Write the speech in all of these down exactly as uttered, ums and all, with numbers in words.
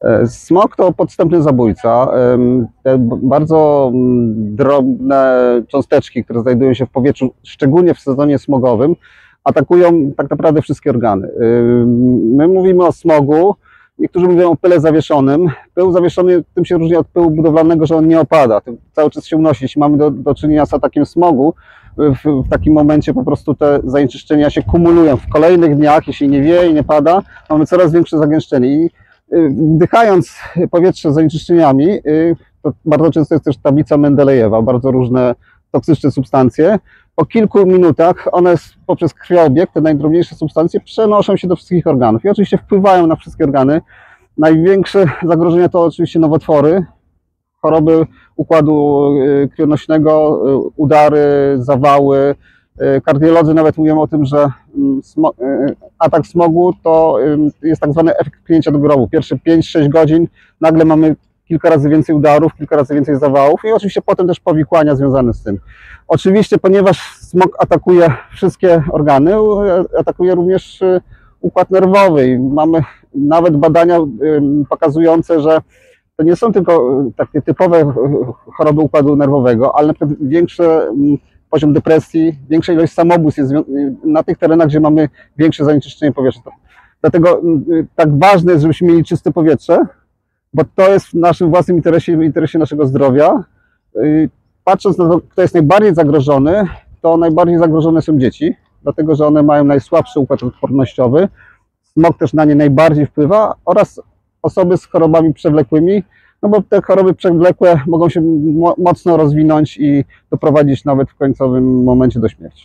Smog to podstępny zabójca. Te bardzo drobne cząsteczki, które znajdują się w powietrzu, szczególnie w sezonie smogowym, atakują tak naprawdę wszystkie organy. My mówimy o smogu, niektórzy mówią o pyle zawieszonym. Pył zawieszony tym się różni od pyłu budowlanego, że on nie opada, cały czas się unosi. Jeśli mamy do, do czynienia z atakiem smogu, w, w takim momencie po prostu te zanieczyszczenia się kumulują. W kolejnych dniach, jeśli nie wieje i nie pada, mamy coraz większe zagęszczenie. I wdychając powietrze z zanieczyszczeniami, to bardzo często jest też tablica Mendelejewa, bardzo różne toksyczne substancje. Po kilku minutach one poprzez krwiobieg, te najdrobniejsze substancje, przenoszą się do wszystkich organów i oczywiście wpływają na wszystkie organy. Największe zagrożenie to oczywiście nowotwory, choroby układu krwionośnego, udary, zawały. Kardiolodzy nawet mówią o tym, że atak smogu to jest tak zwany efekt pchnięcia do grobu. Pierwsze pięć sześć godzin nagle mamy kilka razy więcej udarów, kilka razy więcej zawałów i oczywiście potem też powikłania związane z tym. Oczywiście, ponieważ smog atakuje wszystkie organy, atakuje również układ nerwowy i mamy nawet badania pokazujące, że to nie są tylko takie typowe choroby układu nerwowego, ale na przykład większy poziom depresji, większa ilość samobójstw jest na tych terenach, gdzie mamy większe zanieczyszczenie powietrza. Dlatego tak ważne jest, żebyśmy mieli czyste powietrze, bo to jest w naszym własnym interesie, w interesie naszego zdrowia. Patrząc na to, kto jest najbardziej zagrożony, to najbardziej zagrożone są dzieci, dlatego że one mają najsłabszy układ odpornościowy. Smog też na nie najbardziej wpływa oraz osoby z chorobami przewlekłymi, no bo te choroby przewlekłe mogą się mocno rozwinąć i doprowadzić nawet w końcowym momencie do śmierci.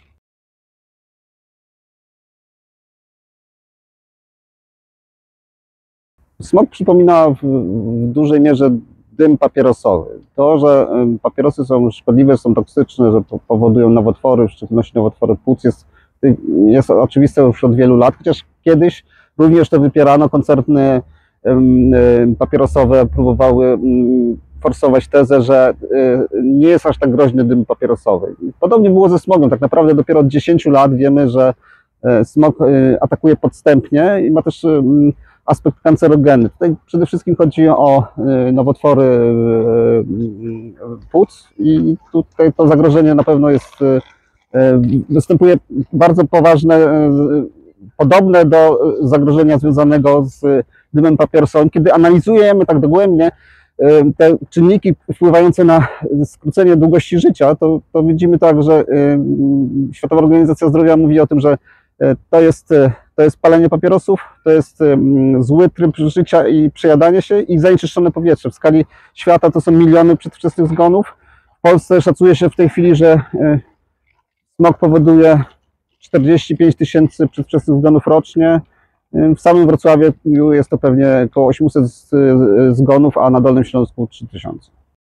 Smog przypomina w, w dużej mierze dym papierosowy. To, że papierosy są szkodliwe, są toksyczne, że powodują nowotwory, w szczególności nowotwory płuc, jest, jest oczywiste już od wielu lat, chociaż kiedyś również to wypierano. Koncerny papierosowe próbowały forsować tezę, że nie jest aż tak groźny dym papierosowy. Podobnie było ze smogiem. Tak naprawdę dopiero od dziesięciu lat wiemy, że smog atakuje podstępnie i ma też aspekt kancerogenny. Tutaj przede wszystkim chodzi o nowotwory płuc i tutaj to zagrożenie na pewno jest, występuje bardzo poważne, podobne do zagrożenia związanego z dymem papierosowym. Kiedy analizujemy tak dogłębnie te czynniki wpływające na skrócenie długości życia, to, to widzimy tak, że Światowa Organizacja Zdrowia mówi o tym, że to jest, to jest palenie papierosów, to jest zły tryb życia i przejadanie się i zanieczyszczone powietrze. W skali świata to są miliony przedwczesnych zgonów. W Polsce szacuje się w tej chwili, że smog powoduje czterdzieści pięć tysięcy przedwczesnych zgonów rocznie. W samym Wrocławiu jest to pewnie około osiemset zgonów, a na Dolnym Śląsku trzy tysiące.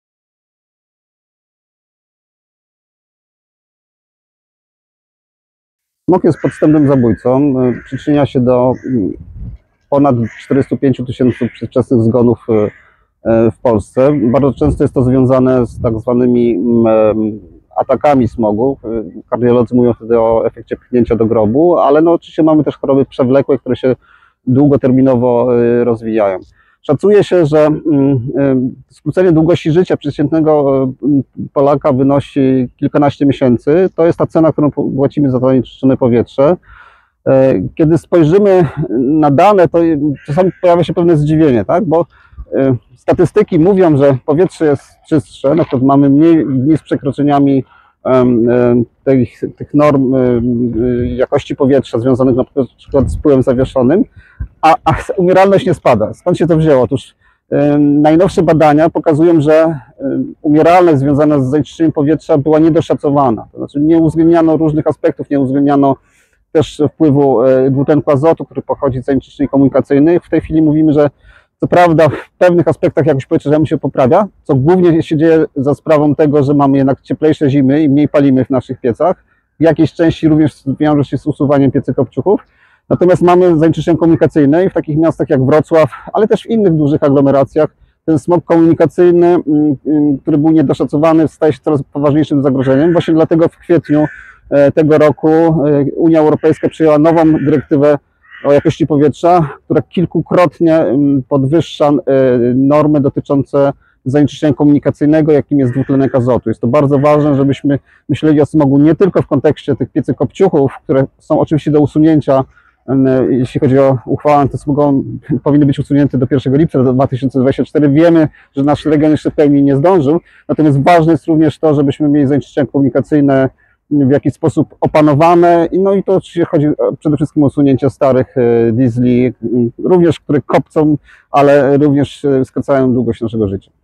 Smog jest podstępnym zabójcą. Przyczynia się do ponad czterystu pięciu tysięcy przedwczesnych zgonów w Polsce. Bardzo często jest to związane z tak zwanymi atakami smogu. Kardiolodzy mówią wtedy o efekcie pchnięcia do grobu, ale no oczywiście mamy też choroby przewlekłe, które się długoterminowo rozwijają. Szacuje się, że skrócenie długości życia przeciętnego Polaka wynosi kilkanaście miesięcy. To jest ta cena, którą płacimy za zanieczyszczone powietrze. Kiedy spojrzymy na dane, to czasami pojawia się pewne zdziwienie, tak? Bo statystyki mówią, że powietrze jest czystsze, na przykład mamy mniej dni z przekroczeniami tych, tych norm jakości powietrza związanych na przykład z pyłem zawieszonym, a, a umieralność nie spada. Skąd się to wzięło? Otóż najnowsze badania pokazują, że umieralność związana z zanieczyszczeniem powietrza była niedoszacowana. To znaczy nie uwzględniano różnych aspektów, nie uwzględniano też wpływu dwutlenku azotu, który pochodzi z zanieczyszczeń komunikacyjnych. W tej chwili mówimy, że co prawda w pewnych aspektach jakość powietrza się poprawia, co głównie się dzieje za sprawą tego, że mamy jednak cieplejsze zimy i mniej palimy w naszych piecach. W jakiejś części również wiąże się z usuwaniem piecykopciuchów. Natomiast mamy zanieczyszczenia komunikacyjne i w takich miastach jak Wrocław, ale też w innych dużych aglomeracjach ten smog komunikacyjny, który był niedoszacowany, staje się coraz poważniejszym zagrożeniem. Właśnie dlatego w kwietniu tego roku Unia Europejska przyjęła nową dyrektywę o jakości powietrza, która kilkukrotnie podwyższa normy dotyczące zanieczyszczenia komunikacyjnego, jakim jest dwutlenek azotu. Jest to bardzo ważne, żebyśmy myśleli o smogu nie tylko w kontekście tych piecy kopciuchów, które są oczywiście do usunięcia, jeśli chodzi o uchwałę antysmogową, powinny być usunięte do pierwszego lipca do dwa tysiące dwudziestego czwartego. Wiemy, że nasz region jeszcze w pełni nie zdążył, natomiast ważne jest również to, żebyśmy mieli zanieczyszczenia komunikacyjne w jakiś sposób opanowane, no i to oczywiście chodzi przede wszystkim o usunięcie starych diesli, również które kopcą, ale również skracają długość naszego życia.